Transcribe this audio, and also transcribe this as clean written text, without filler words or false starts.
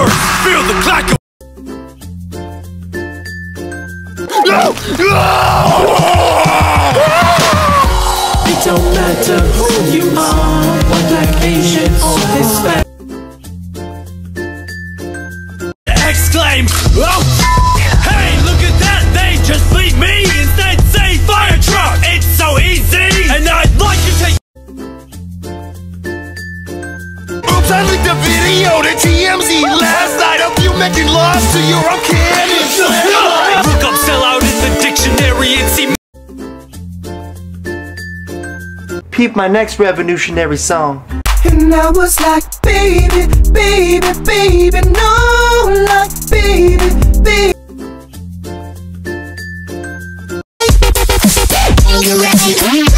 force. Feel the clack of. It don't matter who you are, white, black, Asian, or Hispanic. Exclaim, oh, hey, look at that, they just beat me. Instead say fire truck, it's so easy. And I'd like to take. Oops, I leaked a video to TMZ last night of you making love to your own kid. Look up sellout in the dictionary and see. Peep my next revolutionary song. And I was like, baby, baby, baby, no, like, baby, baby. You ready?